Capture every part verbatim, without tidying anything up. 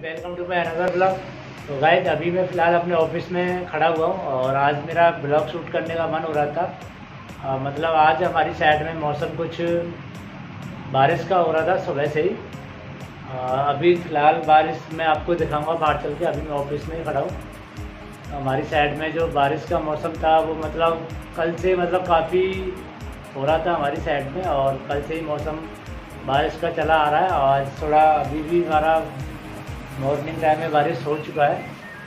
Welcome to my another blog. तो guys अभी मैं फ़िलहाल अपने ऑफिस में खड़ा हुआ हूँ और आज मेरा ब्लॉग शूट करने का मन हो रहा था। आ, मतलब आज हमारी साइड में मौसम कुछ बारिश का हो रहा था सुबह से ही। आ, अभी फ़िलहाल बारिश मैं आपको दिखाऊंगा बाहर चल के। अभी मैं ऑफिस में ही खड़ा हूँ। हमारी साइड में जो बारिश का मौसम था वो मतलब कल से मतलब काफ़ी हो रहा था हमारी साइड में, और कल से ही मौसम बारिश का चला आ रहा है। आज थोड़ा अभी भी हमारा मॉर्निंग टाइम में बारिश हो चुका है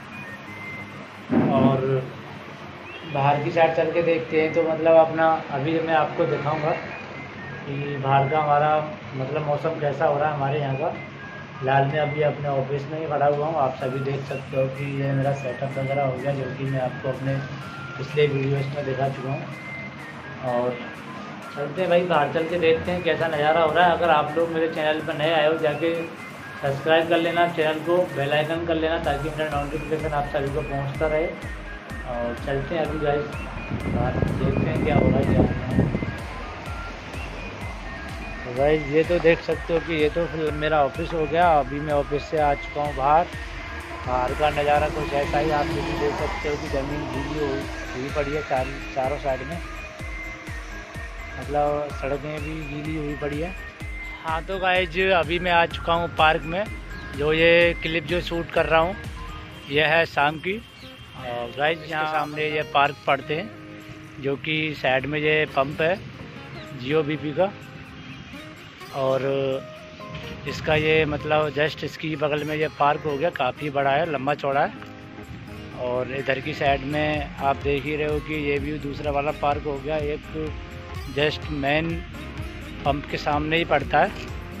और बाहर की साइड चल के देखते हैं तो मतलब अपना अभी मैं आपको दिखाऊंगा कि बाहर का हमारा मतलब मौसम कैसा हो रहा है हमारे यहाँ का। फिलहाल मैं अभी अपने ऑफिस में ही खड़ा हुआ हूँ। आप सभी देख सकते हो कि ये मेरा सेटअप वगैरह हो गया, जो कि मैं आपको अपने पिछले वीडियोस में दिखा चुका हूँ। और चलते हैं भाई, बाहर चल के देखते हैं कैसा नज़ारा हो रहा है। अगर आप लोग मेरे चैनल पर नए आए हो जाके सब्सक्राइब कर लेना चैनल को, बेल आइकन कर लेना ताकि मेरा नोटिफिकेशन आप सभी को पहुंचता रहे। और चलते हैं अभी गाइस बाहर देखते हैं क्या हो रहा है क्या नहीं। तो गाइस ये तो देख सकते हो कि ये तो फिर मेरा ऑफिस हो गया। अभी मैं ऑफिस से आ चुका हूँ बाहर। बाहर का नज़ारा कुछ ऐसा ही आप भी देख सकते हो कि ज़मीन गीली हुई पड़ी है चार चारों साइड में, मतलब सड़कें भी गीली हुई पड़ी है। हाँ तो गाइज अभी मैं आ चुका हूँ पार्क में। जो ये क्लिप जो शूट कर रहा हूँ यह है शाम की। और गाइज यहाँ सामने ये पार्क पड़ते हैं, जो कि साइड में ये पंप है जियो बीपी का, और इसका ये मतलब जस्ट इसकी बगल में ये पार्क हो गया। काफ़ी बड़ा है, लंबा चौड़ा है। और इधर की साइड में आप देख ही रहे हो कि ये भी दूसरा वाला पार्क हो गया। एक जस्ट मेन पंप के सामने ही पड़ता है।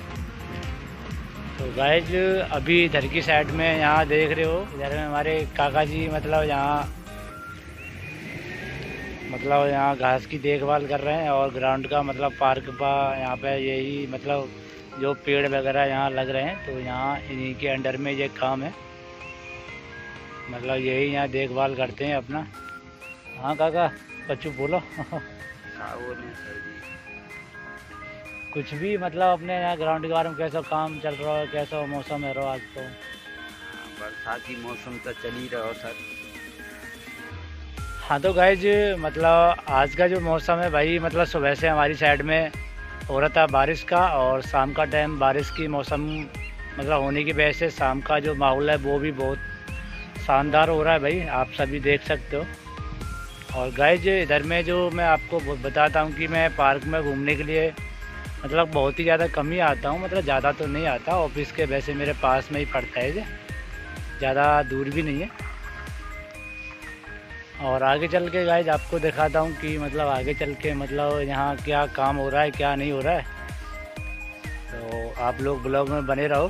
तो गाइज अभी इधर की साइड में यहाँ देख रहे हो, इधर में हमारे काका जी मतलब यहाँ मतलब यहाँ घास की देखभाल कर रहे हैं। और ग्राउंड का मतलब पार्क का यहाँ पे यही मतलब जो पेड़ वगैरह यहाँ लग रहे हैं, तो यहाँ इन्हीं के अंडर में ये काम है, मतलब यही यहाँ देखभाल करते हैं अपना। हाँ काका बच्चू बोलो। कुछ भी मतलब अपने यहाँ ग्राउंड के बारे में कैसा काम चल रहा है, कैसा मौसम है रो आज तो? बरसाती मौसम तो चल ही रहा सर। हाँ तो गाइज मतलब आज का जो मौसम है भाई, मतलब सुबह से हमारी साइड में हो रहा था बारिश का, और शाम का टाइम बारिश की मौसम मतलब होने की वजह से शाम का जो माहौल है वो भी बहुत शानदार हो रहा है भाई, आप सभी देख सकते हो। और गाइज इधर में जो मैं आपको बताता हूँ कि मैं पार्क में घूमने के लिए मतलब बहुत ही ज़्यादा कम ही आता हूँ, मतलब ज़्यादा तो नहीं आता। ऑफिस के वैसे मेरे पास में ही पड़ता है, ये ज़्यादा दूर भी नहीं है। और आगे चल के गाइज आपको दिखाता हूँ कि मतलब आगे चल के मतलब यहाँ क्या काम हो रहा है क्या नहीं हो रहा है। तो आप लोग ब्लॉग में बने रहो,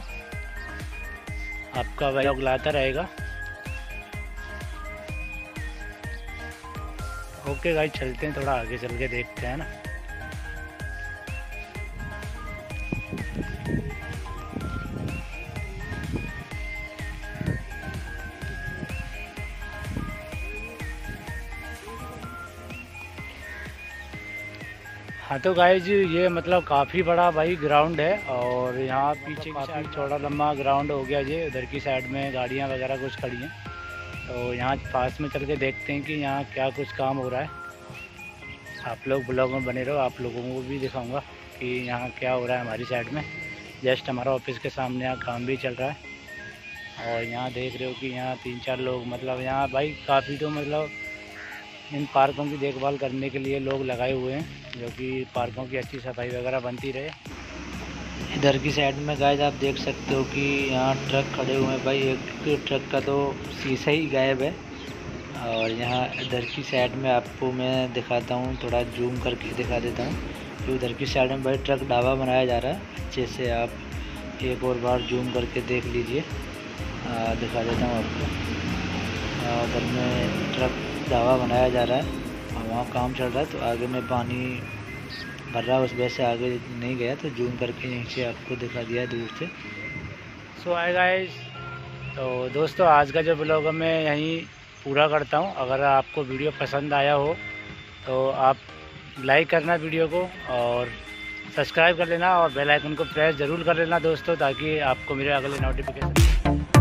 आपका ब्लॉग लाता रहेगा। ओके गाइज चलते हैं, थोड़ा आगे चल के देखते हैं ना। हाँ तो गाइज ये मतलब काफ़ी बड़ा भाई ग्राउंड है, और यहाँ पीछे काफ़ी चौड़ा लंबा ग्राउंड हो गया ये। उधर की साइड में गाड़ियाँ वगैरह कुछ खड़ी हैं, तो यहाँ पास में चल के देखते हैं कि यहाँ क्या कुछ काम हो रहा है। आप लोग ब्लॉग में बने रहो, आप लोगों को भी दिखाऊंगा कि यहाँ क्या हो रहा है हमारी साइड में। जस्ट हमारा ऑफिस के सामने यहाँ काम भी चल रहा है। और यहाँ देख रहे हो कि यहाँ तीन चार लोग मतलब यहाँ भाई काफ़ी तो मतलब इन पार्कों की देखभाल करने के लिए लोग लगाए हुए हैं, जो कि पार्कों की अच्छी सफाई वगैरह बनती रहे। इधर की साइड में गाइस आप देख सकते हो कि यहाँ ट्रक खड़े हुए हैं भाई। एक ट्रक का तो शीशा ही गायब है। और यहाँ इधर की साइड में आपको मैं दिखाता हूँ, थोड़ा जूम करके दिखा देता हूँ कि उधर की साइड में भाई ट्रक ढाबा बनाया जा रहा है। अच्छे से आप एक और बार जूम करके देख लीजिए, दिखा देता हूँ आपको। उधर में ट्रक ढाबा बनाया जा रहा है और वहाँ काम चल रहा है। तो आगे में पानी भर रहा है, उस वजह से आगे नहीं गया, तो जूम करके यहीं से आपको दिखा दिया दूर से। सो हाय गाइस, तो दोस्तों आज का जो ब्लॉग मैं यहीं पूरा करता हूँ। अगर आपको वीडियो पसंद आया हो तो आप लाइक करना वीडियो को, और सब्सक्राइब कर लेना, और बेल आइकन को प्रेस ज़रूर कर लेना दोस्तों, ताकि आपको मेरे अगले नोटिफिकेशन